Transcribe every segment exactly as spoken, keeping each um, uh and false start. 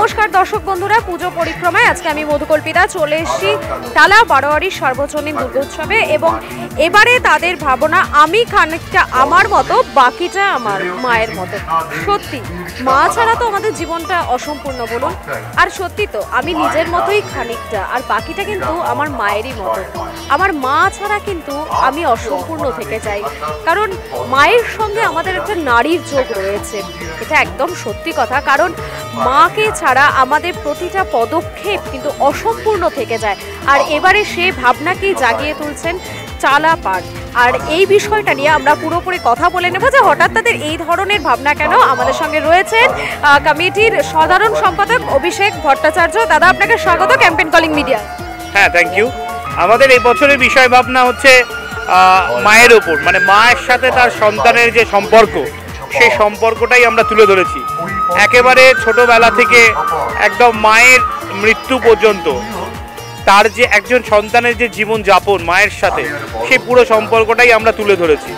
নমস্কার দর্শক বন্ধুরা, পুজো পরিক্রমায় আজকে আমি মধুকল্পিতা চলে এসেছি টালা বারোয়ারি সর্বজনীন দুর্গোৎসবে এবং এবারে তাদের ভাবনা আমি খানিকটা আমার মতো, বাকিটা আমার মায়ের মতো। সত্যি মা ছাড়া তো আমাদের জীবনটা অসম্পূর্ণ বলুন, আর সত্যি তো আমি নিজের মতোই খানিকটা, আর বাকিটা কিন্তু আমার মায়েরই মতো। আমার মা ছাড়া কিন্তু আমি অসম্পূর্ণ থেকে যাই, কারণ মায়ের সঙ্গে আমাদের একটা নারীর যোগ রয়েছে, এটা একদম সত্যি কথা। কারণ মাকে ছাড়া আমাদের প্রতিটা পদক্ষেপ কিন্তু অসম্পূর্ণ থেকে যায়, আর এবারে সে ভাবনাকেই জাগিয়ে তুলছেন চালা পাঠ। আর এই বিষয়টা নিয়ে আমরা পুরোপুরি কথা বলে নেব যে হঠাৎ তাদের এই ধরনের ভাবনা কেন। আমাদের সঙ্গে রয়েছেন কমিটির সাধারণ সম্পাদক অভিষেক ভট্টাচার্য। দাদা, আপনাকে স্বাগত ক্যাম্পেইন কলিং মিডিয়া। হ্যাঁ, থ্যাংক ইউ। আমাদের এই বছরের বিষয় ভাবনা হচ্ছে মায়ের ওপর, মানে মায়ের সাথে তার সন্তানের যে সম্পর্ক, সেই সম্পর্কটাই আমরা তুলে ধরেছি। একেবারে ছোটবেলা থেকে একদম মায়ের মৃত্যু পর্যন্ত তার যে একজন সন্তানের যে জীবন যাপন মায়ের সাথে, সেই পুরো সম্পর্কটাই আমরা তুলে ধরেছি।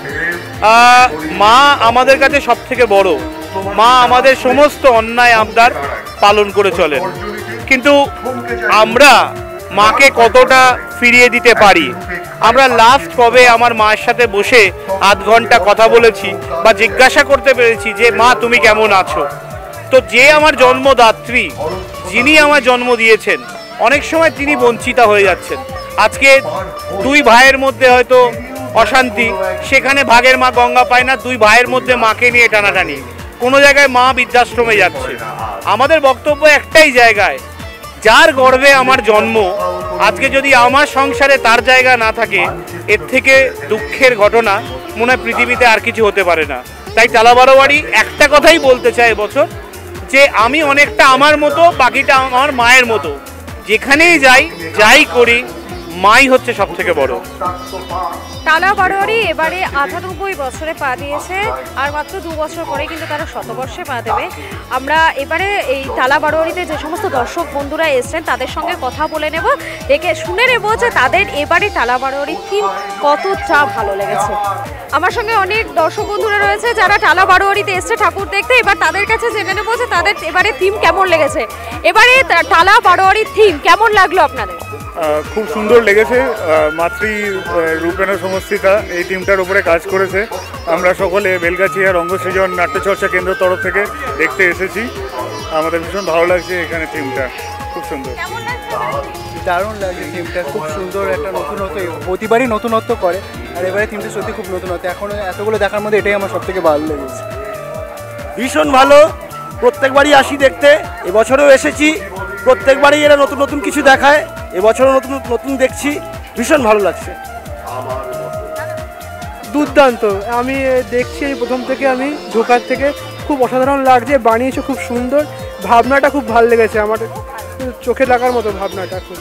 মা আমাদের কাছে সব থেকে বড়, মা আমাদের সমস্ত অন্যায় আবদার পালন করে চলেন, কিন্তু আমরা মাকে কতটা ফিরিয়ে দিতে পারি। আমরা লাস্ট কবে আমার মায়ের সাথে বসে আধ ঘন্টা কথা বলেছি বা জিজ্ঞাসা করতে পেরেছি যে মা তুমি কেমন আছো? তো যে আমার জন্মদাত্রী, যিনি আমার জন্ম দিয়েছেন, অনেক সময় তিনি বঞ্চিতা হয়ে যাচ্ছেন। আজকে দুই ভাইয়ের মধ্যে হয়তো অশান্তি, সেখানে ভাগের মা গঙ্গা পায় না, দুই ভাইয়ের মধ্যে মাকে নিয়ে টানাটানি, কোনো জায়গায় মা বৃদ্ধাশ্রমে যাচ্ছে। আমাদের বক্তব্য একটাই জায়গায়, যার গর্ভে আমার জন্ম, আজকে যদি আমার সংসারে তার জায়গা না থাকে, এর থেকে দুঃখের ঘটনা মনে হয় পৃথিবীতে আর কিছু হতে পারে না। তাই টালা বারোয়ারি একটা কথাই বলতে চায় এবছর, যে আমি অনেকটা আমার মতো, বাকিটা আমার মায়ের মতো। যেখানেই যাই যাই করি, মাই হচ্ছে সব থেকে বড়। টালা বারোয়ারি এবারে আটানব্বই বছরে পা দিয়েছে, আর মাত্র দু বছর পরে কিন্তু তারা শতবর্ষে পা দেবে। আমরা এবারে এই টালা বারোয়ারিতে যে সমস্ত দর্শক বন্ধুরা এসছেন তাদের সঙ্গে কথা বলে নেব, দেখে শুনে নেব যে তাদের এবারে টালা বারোয়ারির থিম কতটা ভালো লেগেছে। আমার সঙ্গে অনেক দর্শক বন্ধুরা রয়েছে যারা টালা বারোয়ারিতে এসছে ঠাকুর দেখতে, এবার তাদের কাছে জেনে নেব যে তাদের এবারে থিম কেমন লেগেছে। এবারে টালা বারোয়ারির থিম কেমন লাগলো আপনাদের? খুব সুন্দর লেগেছে। মাতৃ রূপেণ সমস্তিতা এই টিমটার উপরে কাজ করেছে। আমরা সকলে বেলগাছিয়া রঙ্গসৃজন নাট্যচর্চা কেন্দ্র তরফ থেকে দেখতে এসেছি। আমাদের ভীষণ ভালো লাগছে এখানে টিমটা, খুব সুন্দর, দারুণ লাগছে টিমটা, খুব সুন্দর একটা নতুনত্ব, প্রতিবারই নতুনত্ব করে, আর এবারে টিমটা সত্যি খুব নতুনত্ব। এখন এতগুলো দেখার মধ্যে এটাই আমার সব থেকে ভালো লেগেছে। ভীষণ ভালো, প্রত্যেকবারই আসি দেখতে, এবছরেও এসেছি। প্রত্যেকবারই এরা নতুন নতুন কিছু দেখায়, এবছরও নতুন নতুন দেখছি, ভীষণ ভালো লাগছে। দুর্দান্ত, আমি দেখছি এই প্রথম থেকে, আমি ঢোকার থেকে খুব অসাধারণ লাগছে, বানিয়েছে খুব সুন্দর, ভাবনাটা খুব ভালো লেগেছে আমার, চোখে লাগার মতো ভাবনাটা খুব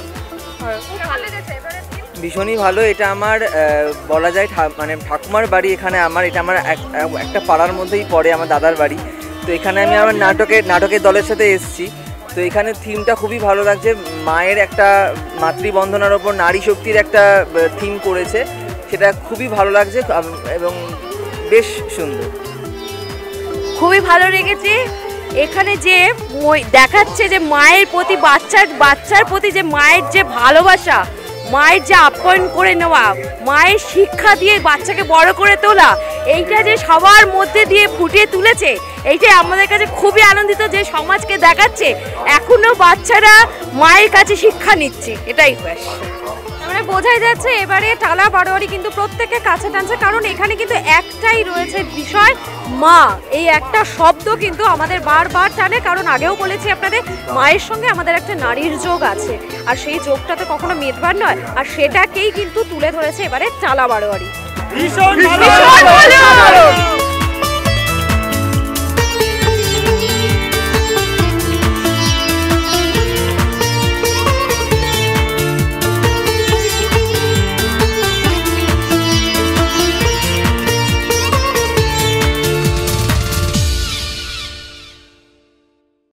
ভীষণই ভালো। এটা আমার বলা যায় মানে ঠাকুমার বাড়ি এখানে আমার, এটা আমার একটা পাড়ার মধ্যেই পড়ে, আমার দাদার বাড়ি। তো এখানে আমি আমার নাটকের নাটকের দলের সাথে এসেছি। তো এখানে থিমটা খুবই ভালো লাগছে, মায়ের একটা মাতৃবন্ধনার ওপর নারী শক্তির একটা থিম করেছে, সেটা খুবই ভালো লাগছে এবং বেশ সুন্দর, খুবই ভালো লেগেছে। এখানে যে দেখাচ্ছে যে মায়ের প্রতি বাচ্চার বাচ্চার প্রতি যে মায়ের যে ভালোবাসা, মায়ের যে আপ্যায়ন করে নেওয়া, মায়ের শিক্ষা দিয়ে বাচ্চাকে বড় করে তোলা, এইটা যে সবার মধ্যে দিয়ে ফুটিয়ে তুলেছে, এইটাই আমাদের কাছে খুবই আনন্দিত, যে সমাজকে দেখাচ্ছে এখনো বাচ্চারা মায়ের কাছে শিক্ষা নিচ্ছে, এটাই ব্যাস। মানে বোঝাই যাচ্ছে এবারে টালা বারোয়ারি কিন্তু প্রত্যেকের কাছে টানছে, কারণ এখানে কিন্তু একটাই রয়েছে বিষয়, মা। এই একটা শব্দ কিন্তু আমাদের বারবার টানে, কারণ আগেও বলেছি আপনাদের, মায়ের সঙ্গে আমাদের একটা নারীর যোগ আছে, আর সেই যোগটাতে কখনো মেদবার নয়, আর সেটাকেই কিন্তু তুলে ধরেছে এবারে টালা বারোয়ারি। ভীষণ ভালো।